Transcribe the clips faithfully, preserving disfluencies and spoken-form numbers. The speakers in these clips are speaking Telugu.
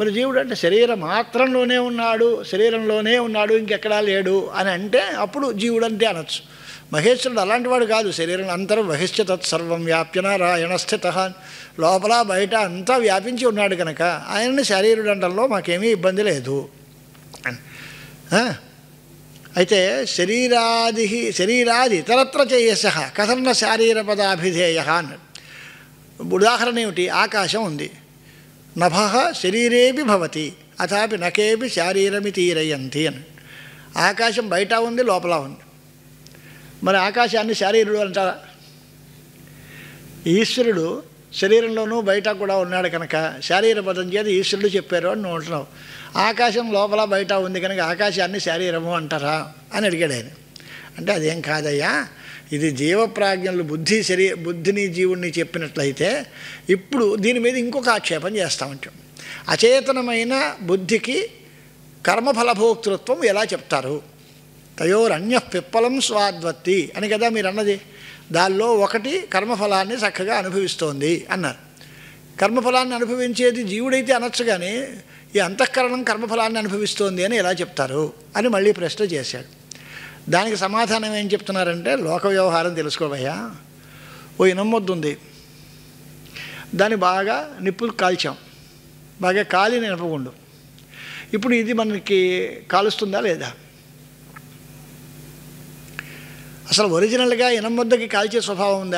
మరి జీవుడు అంటే శరీర మాత్రంలోనే ఉన్నాడు, శరీరంలోనే ఉన్నాడు, ఇంకెక్కడా లేడు అని అంటే అప్పుడు జీవుడు అంటే అనొచ్చు. మహేశ్వరుడు అలాంటి వాడు కాదు. శరీరం అంతరం వహిష్య తత్సర్వం వ్యాప్య నారాయణ స్థిత, లోపల బయట అంతా వ్యాపించి ఉన్నాడు కనుక ఆయనని శరీరుడు అంటంలో మాకేమీ ఇబ్బంది లేదు. అయితే శరీరాది శరీరాది ఇతరత్ర చేయస కథన్న శారీరపదాభిధేయ అన్నాడు. ఉదాహరణ ఏమిటి? ఆకాశం ఉంది, నభ శరీరేపి భవతి అథాపి నకేపి శారీరమి తీరయంతి అని. ఆకాశం బయట ఉంది, లోపల ఉంది. మరి ఆకాశాన్ని శారీరుడు అంటారా? ఈశ్వరుడు శరీరంలోనూ బయట కూడా ఉన్నాడు కనుక శారీర పదం చేత ఈశ్వరుడు చెప్పారు అని నువ్వు అంటున్నావు. ఆకాశం లోపల బయట ఉంది కనుక ఆకాశాన్ని శారీరము అంటారా అని అడిగాడు ఆయన. అంటే అదేం కాదయ్యా, ఇది జీవప్రాజ్ఞలు బుద్ధి శరీ బుద్ధిని జీవుణ్ణి చెప్పినట్లయితే ఇప్పుడు దీని మీద ఇంకొక ఆక్షేపం చేస్తామంటాం. అచేతనమైన బుద్ధికి కర్మఫలభోక్తృత్వం ఎలా చెప్తారు? తయోరన్య పిప్పలం స్వాద్వత్తి అని కదా మీరు అన్నది. దానిలో ఒకటి కర్మఫలాన్ని చక్కగా అనుభవిస్తోంది అన్నారు. కర్మఫలాన్ని అనుభవించేది జీవుడైతే అనొచ్చు, కానీ ఈ అంతఃకరణం కర్మఫలాన్ని అనుభవిస్తోంది అని ఎలా చెప్తారు అని మళ్ళీ ప్రశ్న చేశాడు. దానికి సమాధానం ఏం చెప్తున్నారంటే, లోక వ్యవహారం తెలుసుకోవయ్యా. ఓ ఇనమ్మొద్దు ఉంది, దాన్ని బాగా నిప్పులు కాల్చాం, బాగా కాలి నినపగుండు. ఇప్పుడు ఇది మనకి కాలుస్తుందా లేదా? అసలు ఒరిజినల్గా ఇనమ్మొద్దకి కాల్చే స్వభావం ఉందా?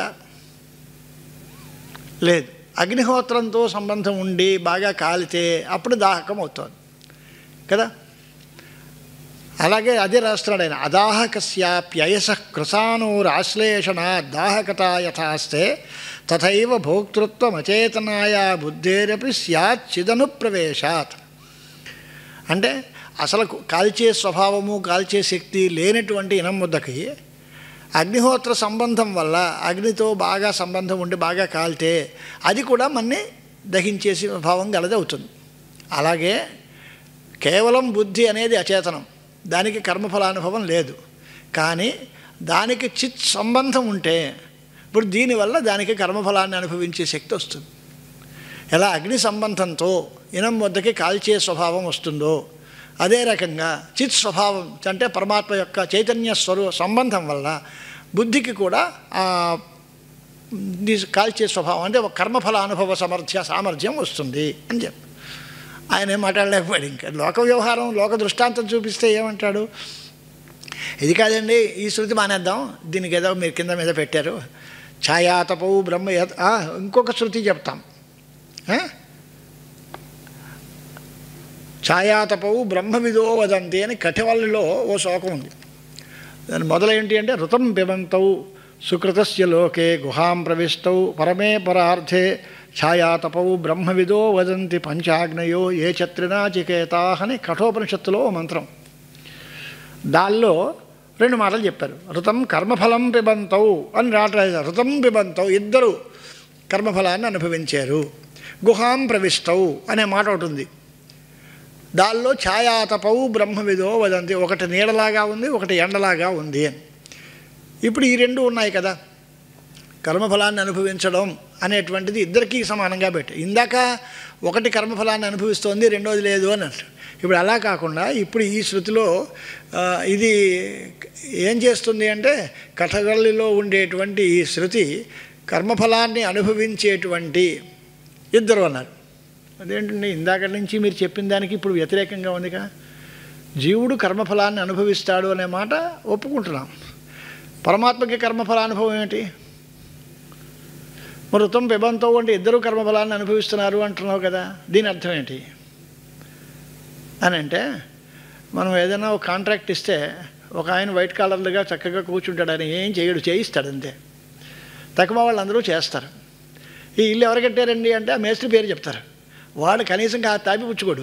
లేదు. అగ్నిహోత్రంతో సంబంధం ఉండి బాగా కాలితే అప్పుడు దాహకం అవుతుంది కదా. అలాగే అదే రాస్తున్నాడు ఆయన, అదాహకస్యాప్యయస కృసానూరాశ్లేషణ దాహకత యథాస్తే తథైవ భోక్తృత్వం అచేతనాయ బుద్ధేరపి స్యాత్ చిదను ప్రవేశాత్. అంటే అసలు కాల్చే స్వభావము కాల్చే శక్తి లేనటువంటి ఇనముద్దకి అగ్నిహోత్ర సంబంధం వల్ల అగ్నితో బాగా సంబంధం ఉండి బాగా కాలితే అది కూడా మన్ని దహించేసి భావం గలది అవుతుంది. అలాగే కేవలం బుద్ధి అనేది అచేతనం, దానికి కర్మఫలానుభవం లేదు. కానీ దానికి చిత్ సంబంధం ఉంటే ఇప్పుడు దీనివల్ల దానికి కర్మఫలాన్ని అనుభవించే శక్తి వస్తుంది. ఎలా అగ్ని సంబంధంతో ఇనం వద్దకి కాల్చే స్వభావం వస్తుందో అదే రకంగా చిత్ స్వభావం అంటే పరమాత్మ యొక్క చైతన్య స్వరూ సంబంధం వల్ల బుద్ధికి కూడా కాల్చే స్వభావం అంటే ఒక కర్మఫల అనుభవ సమర్థ్య సామర్థ్యం వస్తుంది అని చెప్పి ఆయన ఏం మాట్లాడలేకపోయాడు. ఇంకా లోక వ్యవహారం లోక దృష్టాంతం చూపిస్తే ఏమంటాడు? ఇది కాదండి, ఈ శృతి మానేద్దాం, దీనికి ఏదో మీరు కింద మీద పెట్టారు, ఛాయాతపవు బ్రహ్మ. ఇంకొక శృతి చెప్తాం, ఛాయాతపవు బ్రహ్మవిదో వదంతి అని కఠివల్లిలో ఓ శ్లోకం ఉంది. దాని మొదలేంటి అంటే, ఋతం పిబంతౌ సుకృతస్య లోకే గుహాం ప్రవిష్టౌ పరమే పరార్థే ఛాయాతపౌ బ్రహ్మవిదో వదంతి పంచాగ్నయో ఏ చత్రినాచికేతా అని కఠోపనిషత్తులో మంత్రం. దానిలో రెండు మాటలు చెప్పారు. ఋతం కర్మఫలం పిబంతౌ అని రావట్లేదు, ఋతం పిబంతౌ ఇద్దరు కర్మఫలాన్ని అనుభవించారు. గుహాం ప్రవిష్టౌ అనే మాట ఒకటి ఉంది. దానిలో ఛాయాతపౌ బ్రహ్మవిదో వదంతి, ఒకటి నీడలాగా ఉంది, ఒకటి ఎండలాగా ఉంది అని. ఇప్పుడు ఈ రెండు ఉన్నాయి కదా, కర్మఫలాన్ని అనుభవించడం అనేటువంటిది ఇద్దరికీ సమానంగా పెట్టి, ఇందాక ఒకటి కర్మఫలాన్ని అనుభవిస్తోంది రెండోది లేదు అని అంటారు. ఇప్పుడు అలా కాకుండా ఇప్పుడు ఈ శృతిలో ఇది ఏం చేస్తుంది అంటే, కథగల్లిలో ఉండేటువంటి ఈ శృతి కర్మఫలాన్ని అనుభవించేటువంటి ఇద్దరు అన్నారు. అదేంటండి, ఇందాక నుంచి మీరు చెప్పిన దానికి ఇప్పుడు వ్యతిరేకంగా ఉందిగా. జీవుడు కర్మఫలాన్ని అనుభవిస్తాడు అనే మాట ఒప్పుకుంటున్నాం. పరమాత్మకి కర్మఫలానుభవం ఏంటి? మరి ఋతం పిబంతో అంటే ఇద్దరు కర్మఫలాన్ని అనుభవిస్తున్నారు అంటున్నావు కదా, దీని అర్థం ఏంటి అని అంటే, మనం ఏదైనా ఒక కాంట్రాక్ట్ ఇస్తే ఒక ఆయన వైట్ కాలర్లుగా చక్కగా కూర్చుంటాడు, ఆయన ఏం చేయడు, చేయిస్తాడు అంతే. తక్కువ వాళ్ళందరూ చేస్తారు. ఈ ఇల్లు ఎవరు కట్టారండి అంటే ఆ మేస్త్రి పేరు చెప్తారు, వాడు కనీసం ఆ తాపి పుచ్చుకోడు.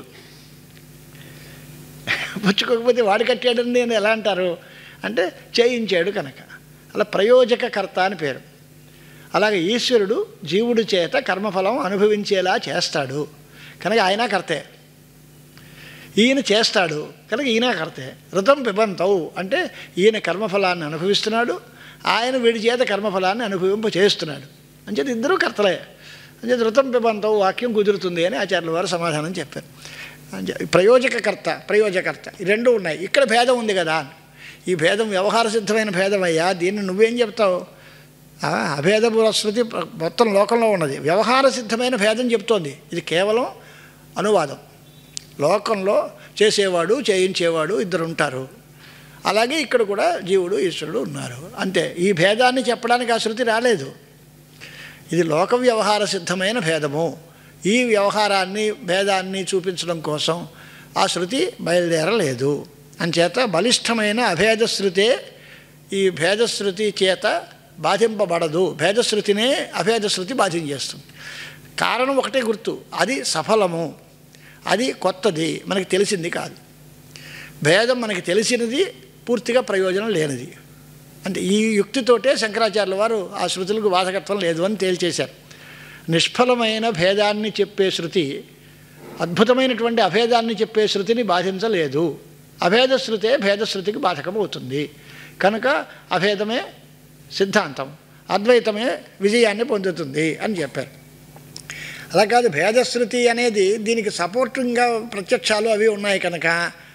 పుచ్చుకోకపోతే వాడు కట్టాడండి అని ఎలా అంటారు అంటే, చేయించాడు కనుక. అలా ప్రయోజకకర్త అని పేరు. అలాగే ఈశ్వరుడు జీవుడి చేత కర్మఫలం అనుభవించేలా చేస్తాడు కనుక ఆయన కర్తే. ఈయన చేస్తాడు కనుక ఈయన కర్తే. ఋతం పిబంతౌ అంటే ఈయన కర్మఫలాన్ని అనుభవిస్తున్నాడు, ఆయన వీడి చేత కర్మఫలాన్ని అనుభవింప చేస్తున్నాడు. అంచేత ఇద్దరూ కర్తలే. అంటే ధృతం పిబంతవు వాక్యం కుదురుతుంది అని ఆచార్యుల వారు సమాధానం చెప్పారు. ప్రయోజకకర్త ప్రయోజకర్త ఈ రెండు ఉన్నాయి. ఇక్కడ భేదం ఉంది కదా, ఈ భేదం వ్యవహార సిద్ధమైన భేదం అయ్యా, దీన్ని నువ్వేం చెప్తావు? అభేదపూర్వ శృతి మొత్తం లోకంలో ఉన్నది, వ్యవహార సిద్ధమైన భేదం చెప్తోంది. ఇది కేవలం అనువాదం. లోకంలో చేసేవాడు చేయించేవాడు ఇద్దరు ఉంటారు, అలాగే ఇక్కడ కూడా జీవుడు ఈశ్వరుడు ఉన్నారు అంతే. ఈ భేదాన్ని చెప్పడానికి ఆ శృతి రాలేదు. ఇది లోక వ్యవహార సిద్ధమైన భేదము. ఈ వ్యవహారాన్ని భేదాన్ని చూపించడం కోసం ఆ శృతి బయలుదేరలేదు. అంచేత బలిష్టమైన అభేదశృతే ఈ భేదశృతి చేత బాధింపబడదు. భేదశృతినే అభేదశృతి బాధించేస్తుంది. కారణం ఒకటే గుర్తు, అది సఫలము, అది కొత్తది, మనకి తెలిసింది కాదు. భేదం మనకి తెలిసినది, పూర్తిగా ప్రయోజనం లేనిది. అంటే ఈ యుక్తితోటే శంకరాచార్యుల వారు ఆ శృతులకు బాధకత్వం లేదు అని తేల్చేశారు. నిష్ఫలమైన భేదాన్ని చెప్పే శృతి అద్భుతమైనటువంటి అభేదాన్ని చెప్పే శృతిని బాధించలేదు. అభేద శృతే భేదశృతికి బాధకమవుతుంది కనుక అభేదమే సిద్ధాంతం, అద్వైతమే విజయాన్ని పొందుతుంది అని చెప్పారు. అలా కాదు, భేదశృతి అనేది దీనికి సపోర్టింగ్గా ప్రత్యక్షాలు అవి ఉన్నాయి కనుక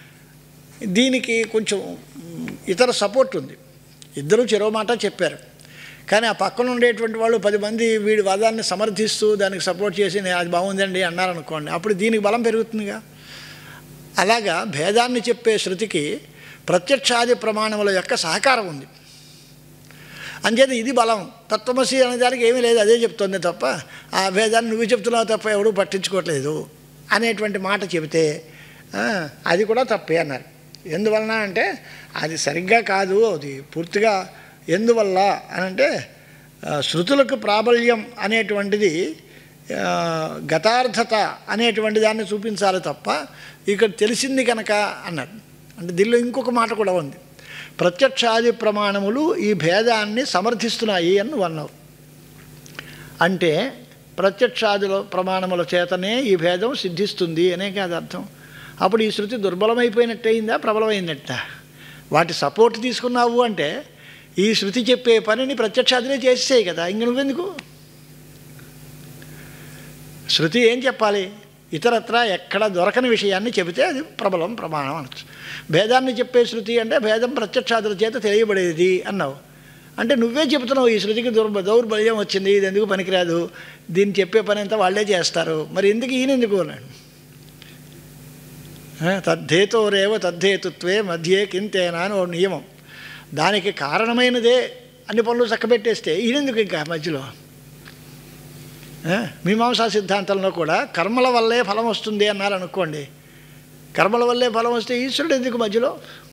దీనికి కొంచెం ఇతర సపోర్ట్ ఉంది. ఇద్దరు చెరో మాట చెప్పారు, కానీ ఆ పక్కన ఉండేటువంటి వాళ్ళు పది మంది వీడి వాదాన్ని సమర్థిస్తూ దానికి సపోర్ట్ చేసి అది బాగుందండి అన్నారనుకోండి, అప్పుడు దీనికి బలం పెరుగుతుందిగా. అలాగా భేదాన్ని చెప్పే శృతికి ప్రత్యక్షాది ప్రమాణముల యొక్క సహకారం ఉంది. అంచేత ఇది బలం. తత్వమసి అనే దానికి ఏమీ లేదు, అదే చెప్తుంది తప్ప ఆ భేదాన్ని నువ్వు చెప్తున్నావు తప్ప ఎవడూ పట్టించుకోవట్లేదు అనేటువంటి మాట చెబితే అది కూడా తప్పే అన్నారు. ఎందువలన అంటే అది సరిగ్గా కాదు, అది పూర్తిగా ఎందువల్ల అని అంటే శృతులకు ప్రాబల్యం అనేటువంటిది గతార్థత అనేటువంటి దాన్ని చూపించాలి తప్ప ఇక్కడ తెలిసింది కనుక అన్నారు. అంటే దీనిలో ఇంకొక మాట కూడా ఉంది, ప్రత్యక్షాది ప్రమాణములు ఈ భేదాన్ని సమర్థిస్తున్నాయి అని నువ్వు అన్నావు. అంటే ప్రత్యక్షాదుల ప్రమాణముల చేతనే ఈ భేదం సిద్ధిస్తుంది అనే కాదు అర్థం. అప్పుడు ఈ శృతి దుర్బలమైపోయినట్టయిందా ప్రబలమైనట్ట? వాటి సపోర్ట్ తీసుకున్నావు అంటే ఈ శృతి చెప్పే పనిని ప్రత్యక్షాదులే చేసేయి కదా, ఇంక నువ్వెందుకు? శృతి ఏం చెప్పాలి? ఇతరత్రా ఎక్కడ దొరకని విషయాన్ని చెబితే అది ప్రబలం ప్రమాణం అనొచ్చు. భేదాన్ని చెప్పే శృతి అంటే భేదం ప్రత్యక్షాదుల చేత తెలియబడేది అన్నావు. అంటే నువ్వే చెబుతున్నావు ఈ శృతికి దుర్బ దౌర్బల్యం వచ్చింది, ఇది ఎందుకు పనికిరాదు, దీన్ని చెప్పే పని అంతా వాళ్ళే చేస్తారు, మరి ఎందుకు ఈయన ఎందుకు అన్నాడు. తద్ధేతోరేవ తద్ధేతుత్వే మధ్యే కింతేనా అని ఓ నియమం. దానికి కారణమైనదే అన్ని పనులు చక్కబెట్టేస్తే ఈయనెందుకు ఇంకా మధ్యలో? మీమాంసా సిద్ధాంతంలో కూడా కర్మల వల్లే ఫలం వస్తుంది అన్నారు అనుకోండి. కర్మల వల్లే ఫలం వస్తే ఈశ్వరుడు ఎందుకు మధ్యలో?